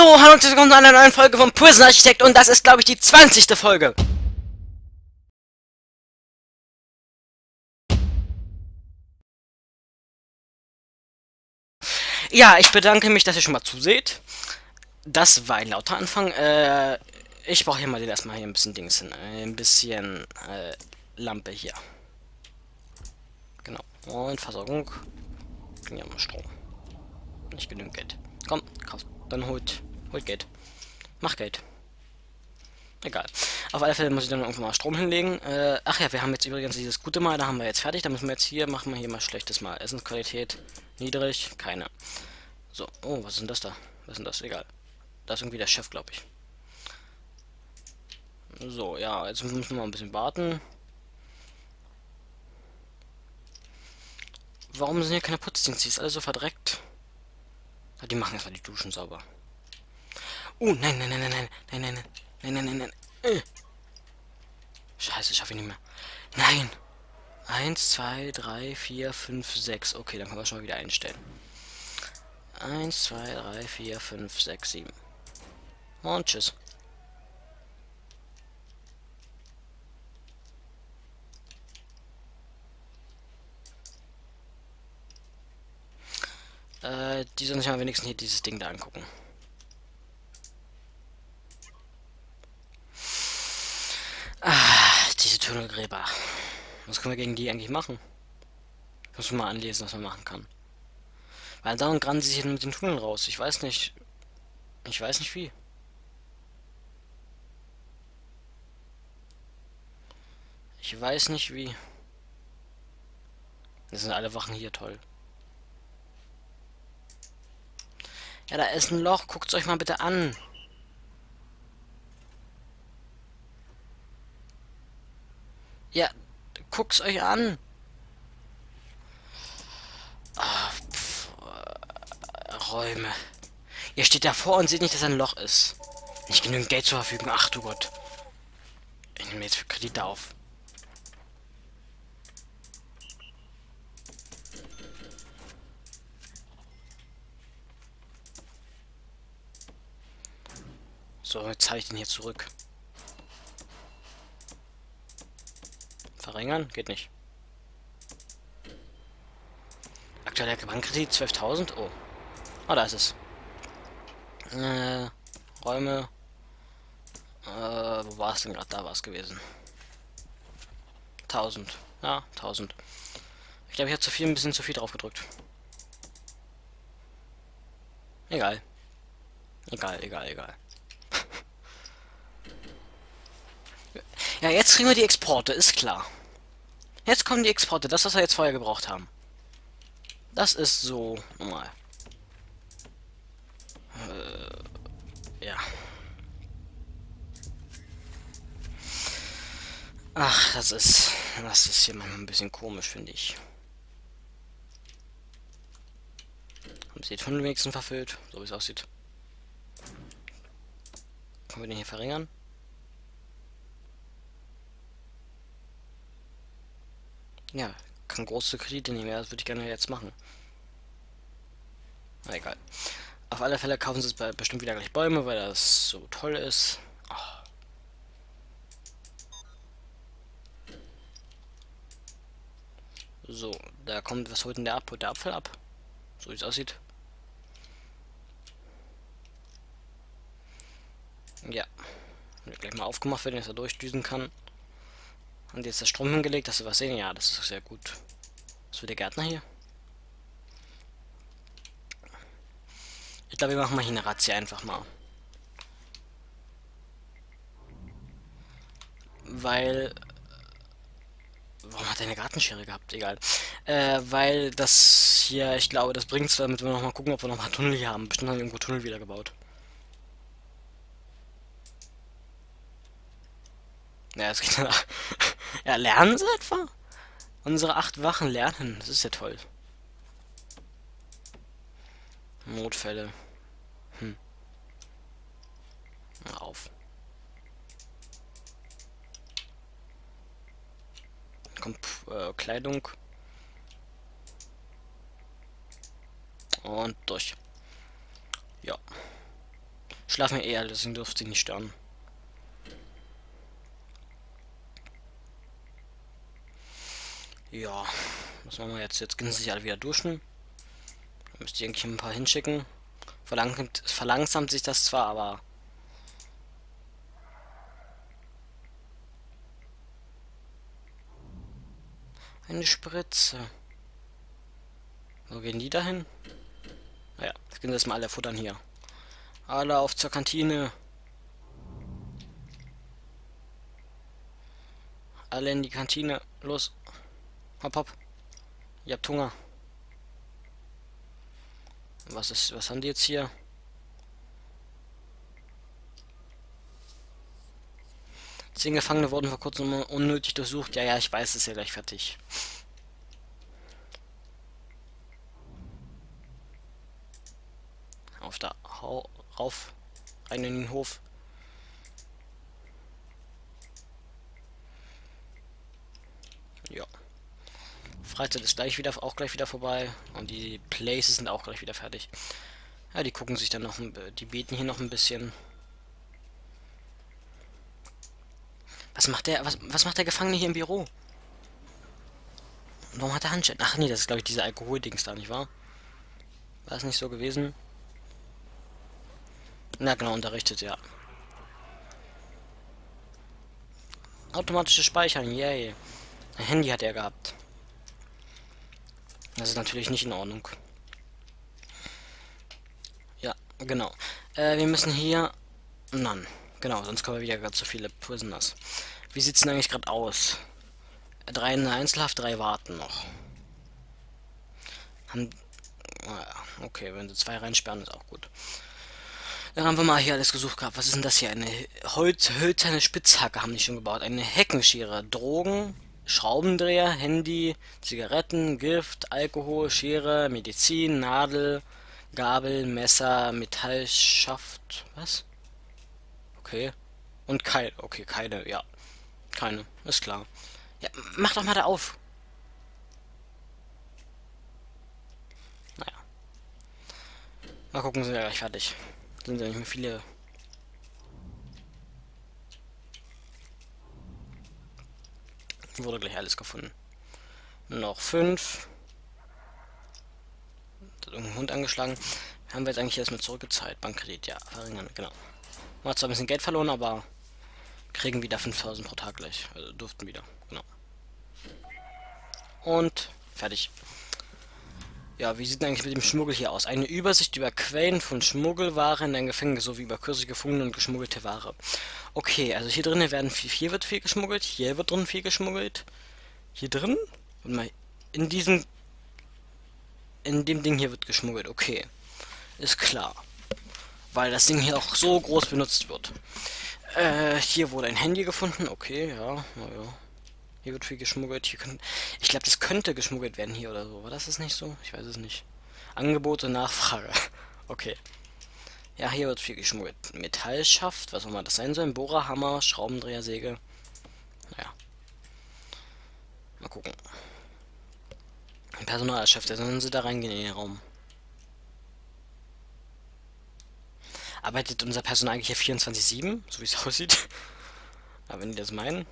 So, hallo und herzlich willkommen zu einer neuen Folge vom Prison Architect und das ist, glaube ich, die 20. Folge. Ja, ich bedanke mich, dass ihr schon mal zuseht. Das war ein lauter Anfang. Ich brauche hier mal erstmal hier ein bisschen Dings hin. Ein bisschen Lampe hier. Genau. Und Versorgung. Ja, mal Strom. Nicht genügend Geld. Komm, kauft. Dann holt Geld. Mach Geld. Egal. Auf alle Fälle muss ich dann irgendwann mal Strom hinlegen. Ach ja, wir haben jetzt übrigens dieses gute Mal, da haben wir jetzt fertig. Da müssen wir jetzt hier, machen wir hier mal schlechtes Mal. Essensqualität niedrig, keine. So, oh, was ist denn das da? Was ist denn das? Egal. Da ist irgendwie der Chef, glaube ich. So, ja, jetzt müssen wir mal ein bisschen warten. Warum sind hier keine Putzdienste? Die ist alles so verdreckt. Ah, die machen erstmal die Duschen sauber. Nein, nein, nein, nein, nein, nein, nein, nein, nein, nein, nein, nein. Scheiße, schaffe ich nicht mehr. Nein. 1, 2, 3, 4, 5, 6. Okay, dann können wir schon mal wieder einstellen. 1, 2, 3, 4, 5, 6, 7. Und tschüss. Die sollen sich mal wenigstens hier dieses Ding da angucken. Diese Tunnelgräber. Was können wir gegen die eigentlich machen? Ich muss mal anlesen, was man machen kann. Weil da und graben sie sich mit den Tunneln raus. Ich weiß nicht. Ich weiß nicht wie. Ich weiß nicht wie. Das sind alle Wachen hier toll. Ja, da ist ein Loch. Guckt's euch mal bitte an. Ja, guckt's euch an. Räume. Ihr steht davor und seht nicht, dass ein Loch ist. Nicht genügend Geld zur Verfügung. Ach du Gott. Ich nehme jetzt für Kredite auf. So, jetzt zahle ich den hier zurück. Verringern? Geht nicht. Aktueller Bankkredit 12.000. Oh. Oh, da ist es. Räume. Wo war es denn gerade? Da war es gewesen. 1000. Ja, 1000. Ich glaube, ich habe ein bisschen zu viel drauf gedrückt. Egal. Egal, egal, egal. Ja, jetzt kriegen wir die Exporte, ist klar. Jetzt kommen die Exporte, das, was wir jetzt vorher gebraucht haben. Das ist so normal. Ja. Ach, das ist hier manchmal ein bisschen komisch, finde ich. Haben sie die Tunnel wenigstens verfüllt, so wie es aussieht. Können wir den hier verringern? Ja, kann große Kredite nehmen, ja, das würde ich gerne jetzt machen. Na egal. Auf alle Fälle kaufen sie es bestimmt wieder gleich Bäume, weil das so toll ist. Oh. So, da kommt, was holt denn der ab? Holt der Apfel ab? So wie es aussieht. Ja. Wird gleich mal aufgemacht werden, dass er durchdüsen kann. Und jetzt der Strom hingelegt, dass wir was sehen. Ja, das ist sehr gut. Was will der Gärtner hier? Ich glaube, wir machen mal hier eine Razzia einfach mal. Weil... Warum hat er eine Gartenschere gehabt? Egal. Weil das hier, ich glaube, das bringt es, damit wir noch mal gucken, ob wir noch mal Tunnel hier haben. Bestimmt haben wir irgendwo Tunnel wieder gebaut. Ja, es geht danach. Ja, lernen sie etwa? Unsere 8 Wachen lernen. Das ist ja toll. Notfälle. Hör auf. Kommt Kleidung. Und durch. Ja. Schlafen ja eh alle, deswegen dürfte sie nicht stören. Ja, was machen wir jetzt? Jetzt können sie sich alle wieder duschen. Da müsste ich eigentlich ein paar hinschicken. Verlangsamt sich das zwar, aber... Eine Spritze. Wo gehen die dahin? Naja, jetzt gehen sie erstmal alle futtern hier. Alle auf zur Kantine. Alle in die Kantine. Los. Hopp, hopp. Ihr habt Hunger. Was haben die jetzt hier? 10 Gefangene wurden vor kurzem unnötig durchsucht. Ja, ja, ich weiß, ist ja gleich fertig. Auf da. Hau rauf. Rein in den Hof. Ja. Freizeit ist auch gleich wieder vorbei. Und die Places sind auch gleich wieder fertig. Ja, die gucken sich dann noch, die beten hier noch ein bisschen. Was macht der Gefangene hier im Büro? Warum hat er Handschellen? Ach nee, das ist glaube ich diese Alkohol-Dings da, nicht wahr? War es nicht so gewesen? Na genau, unterrichtet, ja. Automatisches Speichern, yay. Ein Handy hat er gehabt. Das ist natürlich nicht in Ordnung. Ja, genau. Wir müssen hier... Nein, genau, sonst kommen wir wieder gerade zu viele Prisoners. Wie sieht's denn eigentlich gerade aus? 3 in der Einzelhaft, 3 warten noch. Haben... Naja, okay, wenn sie 2 reinsperren, ist auch gut. Dann haben wir mal hier alles gesucht gehabt. Was ist denn das hier? Eine hölzerne Spitzhacke haben die schon gebaut. Eine Heckenschere, Drogen, Schraubendreher, Handy, Zigaretten, Gift, Alkohol, Schere, Medizin, Nadel, Gabel, Messer, Metallschaft. Was? Okay. Und kein. Okay, keine, ja. Keine. Ist klar. Ja, mach doch mal da auf. Naja. Mal gucken, sind wir gleich fertig. Sind ja nicht mehr viele. Wurde gleich alles gefunden. Noch 5. Irgendein Hund angeschlagen. Haben wir jetzt eigentlich erstmal zurückgezahlt. Bankkredit, ja. Verringern, genau. Man hat zwar ein bisschen Geld verloren, aber kriegen wieder 5000 pro Tag gleich. Also durften wieder. Genau. Und fertig. Ja, wie sieht denn eigentlich mit dem Schmuggel hier aus? Eine Übersicht über Quellen von Schmuggelware in ein Gefängnis sowie über kürzlich gefundene und geschmuggelte Ware. Okay, also hier drinnen hier wird viel geschmuggelt, hier wird drin viel geschmuggelt. Hier drin? Und mal, in diesem, in dem Ding hier wird geschmuggelt. Okay, ist klar. Weil das Ding hier auch so groß benutzt wird. Hier wurde ein Handy gefunden. Okay, ja, naja. Hier wird viel geschmuggelt. Ich glaube, das könnte geschmuggelt werden hier oder so. War das nicht so? Ich weiß es nicht. Angebot und Nachfrage. Okay. Ja, hier wird viel geschmuggelt. Metallschaft, was auch immer das sein soll. Bohrer, Hammer, Schraubendreher, Säge. Naja. Mal gucken. Personalchef, da sollen sie da reingehen in den Raum. Arbeitet unser Personal eigentlich hier 24/7, so wie es aussieht? Aber wenn die das meinen.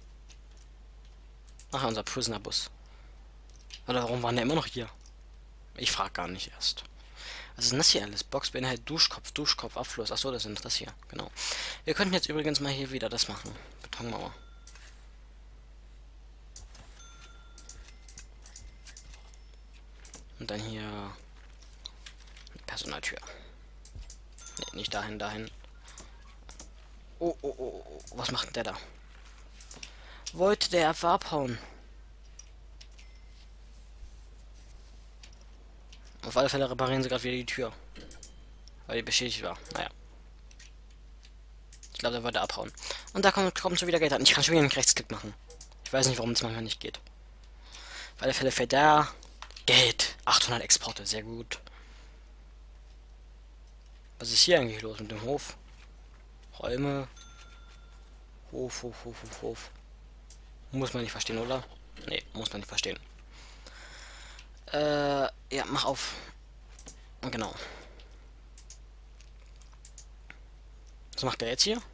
Ach, unser Prisoner-Bus. Oder warum waren der immer noch hier? Ich frage gar nicht erst. Was ist denn das hier alles? Box beinhaltet Duschkopf, Abfluss. Achso, das sind das hier. Genau. Wir könnten jetzt übrigens mal hier wieder das machen. Betonmauer. Und dann hier Personaltür. Nee, nicht dahin, dahin. Oh, oh, oh, oh. Was macht denn der da? Wollte der einfach abhauen? Auf alle Fälle reparieren sie gerade wieder die Tür. Weil die beschädigt war. Naja. Ich glaube, der wollte abhauen. Und da kommt schon wieder Geld an. Ich kann schon wieder einen Rechtsklick machen. Ich weiß nicht, warum es manchmal nicht geht. Auf alle Fälle fällt da Geld. 800 Exporte, sehr gut. Was ist hier eigentlich los mit dem Hof? Räume. Hof. Muss man nicht verstehen, oder? Nee, muss man nicht verstehen. Ja, mach auf. Genau. Was macht der jetzt hier?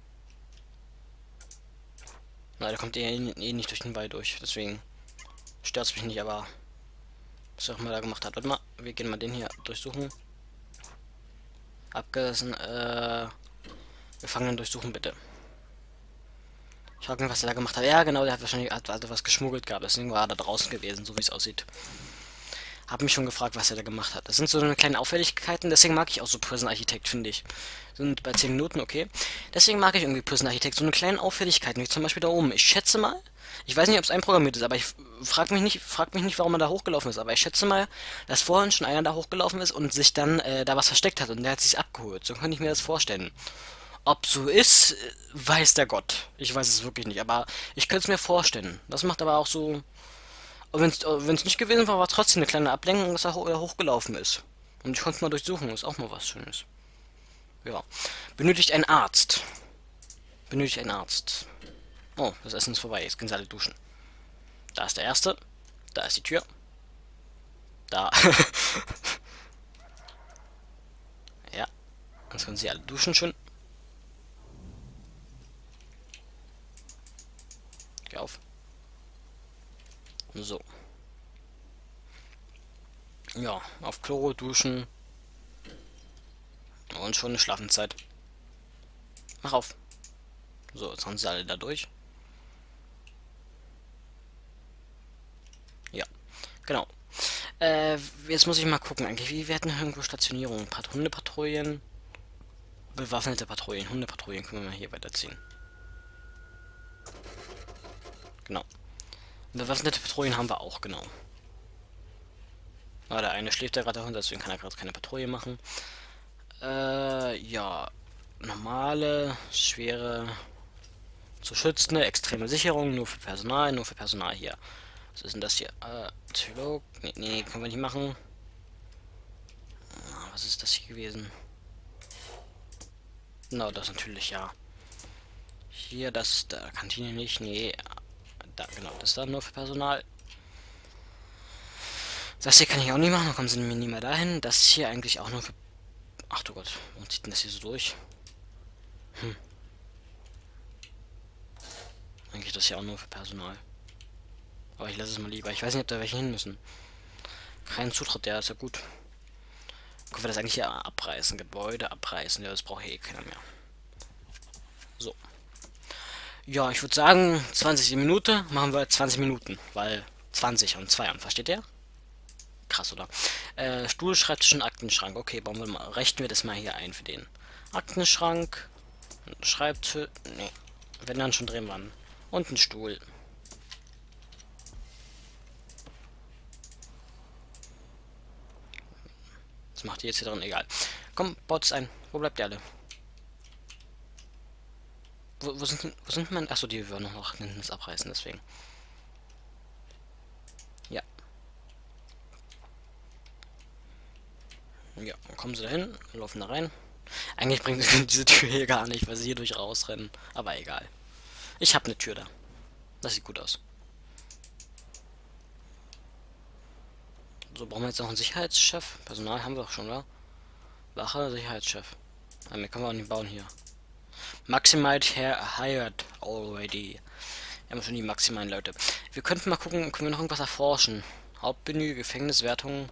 Na, der kommt eh nicht durch den Wald durch. Deswegen stört es mich nicht, aber was er auch mal da gemacht hat. Warte mal, wir gehen mal den hier durchsuchen. Abgerissen, Gefangenen durchsuchen, bitte. Ich frage mich, was er da gemacht hat. Ja, genau, der hat wahrscheinlich hat was geschmuggelt gehabt. Deswegen war er da draußen gewesen, so wie es aussieht. Hab mich schon gefragt, was er da gemacht hat. Das sind so eine kleine Auffälligkeiten, deswegen mag ich auch so Prison Architect, finde ich. Sind bei 10 Minuten, okay. Deswegen mag ich irgendwie Prison Architect, so eine kleine Auffälligkeiten, wie zum Beispiel da oben. Ich schätze mal, ich weiß nicht, ob es einprogrammiert ist, aber ich frag mich nicht, warum er da hochgelaufen ist. Aber ich schätze mal, dass vorhin schon einer da hochgelaufen ist und sich dann da was versteckt hat und der hat sich abgeholt. So könnte ich mir das vorstellen. Ob so ist, weiß der Gott. Ich weiß es wirklich nicht, aber ich könnte es mir vorstellen. Das macht aber auch so. Wenn es nicht gewesen war, war trotzdem eine kleine Ablenkung, dass er hochgelaufen ist. Und ich konnte es mal durchsuchen, ist auch mal was Schönes. Ja. Benötigt ein Arzt. Benötigt ein Arzt. Oh, das Essen ist vorbei. Jetzt können sie alle duschen. Da ist der erste. Da ist die Tür. Da. Ja. Jetzt können sie alle duschen schön. Geh auf. So. Ja, auf Klo, duschen. Und schon eine Schlafenszeit. Mach auf. So, jetzt haben sie alle da durch. Ja, genau. Jetzt muss ich mal gucken, eigentlich, wie werden irgendwo Stationierungen? Hundepatrouillen, bewaffnete Patrouillen, Hundepatrouillen können wir mal hier weiterziehen. Genau. Bewaffnete Patrouillen haben wir auch, genau. Aber der eine schläft ja gerade, der Hund, deswegen kann er gerade keine Patrouille machen. Ja. Normale, schwere, zu schützende, extreme Sicherung, nur für Personal hier. Was ist denn das hier? Psycholog? Nee, können wir nicht machen. Was ist das hier gewesen? Genau, das natürlich, ja. Hier, das, da, Kantine nicht, nee. Da, genau, das ist dann nur für Personal. Das hier kann ich auch nicht machen, dann kommen sie mir nie mehr dahin. Das hier eigentlich auch nur für... Ach du Gott, warum zieht denn das hier so durch? Eigentlich das hier auch nur für Personal. Aber ich lasse es mal lieber. Ich weiß nicht, ob da welche hin müssen. Kein Zutritt, ja, ist ja gut. Können wir das eigentlich hier abreißen? Gebäude abreißen, ja, das braucht hier eh keiner mehr. So. Ja, ich würde sagen, 20 Minuten machen wir 20 Minuten, weil 20 und 2 an, versteht ihr? Krass, oder? Stuhl, Schreibtisch und Aktenschrank. Okay, bauen wir mal, richten wir das mal hier ein für den. Aktenschrank, Schreibtisch, nee, wenn dann schon drin waren. Und ein Stuhl. Was macht ihr jetzt hier drin? Egal. Komm, baut es ein. Wo bleibt ihr alle? Wo sind meine... Achso, die würden noch hinten das abreißen, deswegen. Ja. Ja, dann kommen sie dahin, laufen da rein. Eigentlich bringt diese Tür hier gar nicht, weil sie hier durch rausrennen. Aber egal. Ich habe eine Tür da. Das sieht gut aus. So, brauchen wir jetzt noch einen Sicherheitschef? Personal haben wir auch schon, oder? Wache, Sicherheitschef. Ja, mehr können wir auch nicht bauen hier. Maximized hired already. Wir haben schon die maximalen Leute. Wir könnten mal gucken, können wir noch irgendwas erforschen? Hauptmenü, Gefängniswertung.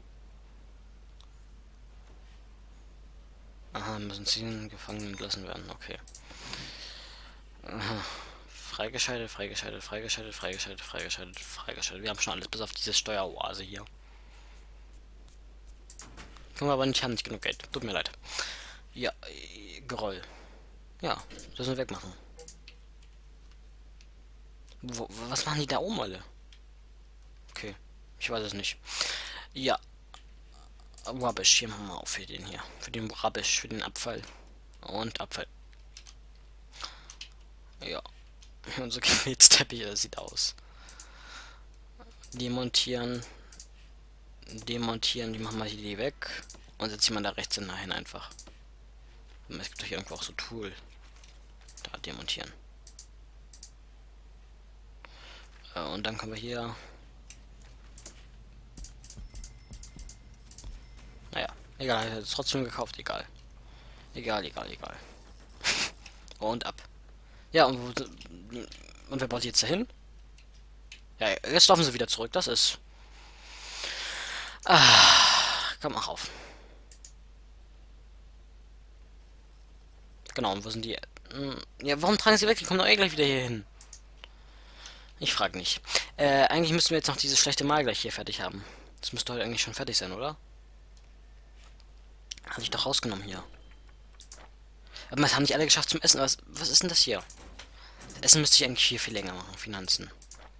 Aha, müssen ziehen, Gefangene entlassen werden. Okay. Aha. Freigeschaltet, freigeschaltet, freigeschaltet, freigeschaltet, freigeschaltet, freigeschaltet. Wir haben schon alles, bis auf diese Steueroase hier. Können wir aber nicht, haben nicht genug Geld. Tut mir leid. Ja, Groll. Ja, das müssen wir wegmachen. Was machen die da oben alle? Okay, ich weiß es nicht. Ja, Rubbish. Hier machen wir auf für den hier. Für den Rubbish, für den Abfall. Und Abfall. Ja. Unser Gebetsteppich, das sieht aus. Demontieren. Demontieren, die machen wir hier die weg. Und setzen wir da rechts hinein einfach. Es gibt doch hier irgendwo auch so Tool. Da demontieren. Und dann können wir hier. Naja, egal, ich habe es trotzdem gekauft, egal. Egal. Und ab. Ja, und wer baut jetzt dahin? Ja, jetzt laufen sie wieder zurück. Das ist... Komm, mach auf. Genau, und wo sind die? Ja, warum tragen sie weg? Die kommen doch eh gleich wieder hier hin. Ich frage nicht. Eigentlich müssten wir jetzt noch dieses schlechte Mal gleich hier fertig haben. Das müsste heute eigentlich schon fertig sein, oder? Hatte ich doch rausgenommen hier. Aber das haben nicht alle geschafft zum Essen. Was ist denn das hier? Das Essen müsste ich eigentlich hier viel länger machen. Finanzen.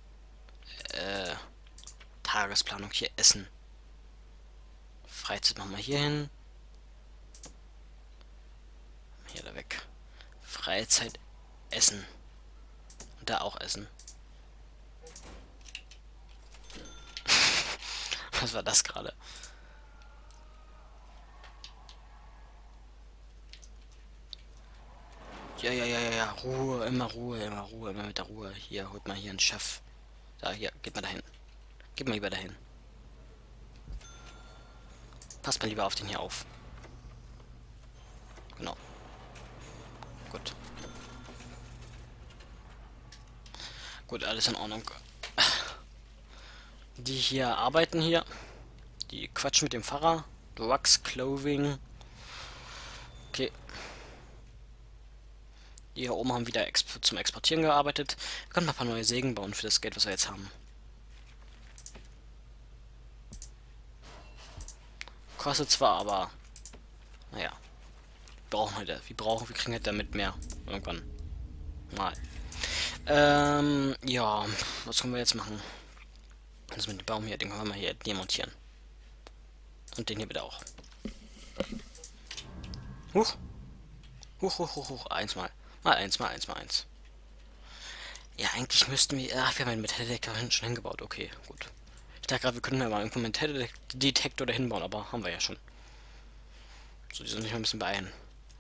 Tagesplanung. Hier Essen. Freizeit machen wir hier hin. Hier da weg. Freizeit. Essen. Und da auch Essen. Was war das gerade? Ja, ja, ja, ja, ja. Ruhe, immer Ruhe, immer Ruhe, immer mit der Ruhe. Hier, holt mal hier einen Chef. Da, hier, geht mal dahin. Geht mal lieber dahin. Passt mal lieber auf den hier auf. Genau. Gut. Gut, alles in Ordnung. Die hier arbeiten hier. Die quatschen mit dem Pfarrer. Drugs, Clothing. Okay. Die hier oben haben wieder zum Exportieren gearbeitet. Wir können mal ein paar neue Sägen bauen für das Geld, was wir jetzt haben. Kostet zwar, aber... Naja. Wir kriegen halt damit mehr. Irgendwann. Mal. Ja. Was können wir jetzt machen? Das mit dem Baum hier, den können wir mal hier demontieren. Und den hier bitte auch. Huch. Huch, huch, huch, huch. Eins mal. Mal eins, mal eins, mal eins. Ja, eigentlich müssten wir... Ach, wir haben einen Metalldetektor schon hingebaut. Okay, gut. Ich dachte gerade, wir könnten ja mal irgendwo einen Metalldetektor dahin bauen, aber haben wir ja schon. So, die sind nicht mal ein bisschen beeilen.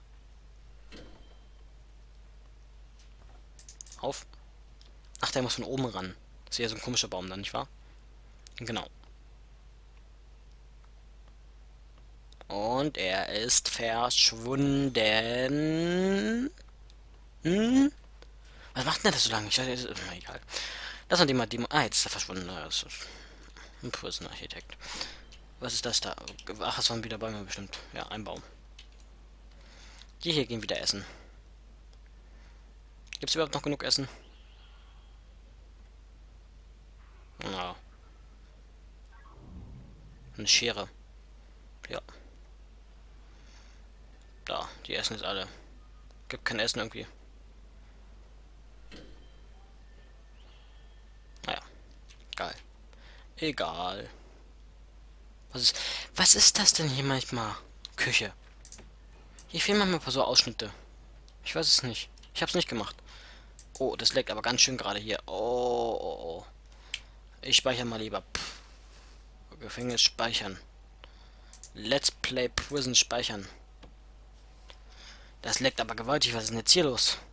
Auf. Ach, der muss von oben ran. Das ist ja so ein komischer Baum dann, nicht wahr? Genau. Und er ist verschwunden. Hm? Was macht denn das so lange? Egal. Das sind die mal die. Ah, jetzt ist er verschwunden. Das ist ein Prison Architekt. Was ist das da? Ach, es waren wieder Bäume bestimmt. Ja, ein Baum. Die hier gehen wieder essen. Gibt es überhaupt noch genug Essen? Na. Eine Schere. Ja. Da, die essen jetzt alle. Gibt kein Essen irgendwie. Naja, geil. Egal. Was ist das denn hier manchmal? Küche. Hier fehlen manchmal ein paar so Ausschnitte. Ich weiß es nicht. Ich hab's nicht gemacht. Oh, das leckt aber ganz schön gerade hier. Oh, oh, oh. Ich speichere mal lieber. Gefängnis speichern. Let's Play Prison speichern. Das leckt aber gewaltig. Was ist denn jetzt hier los?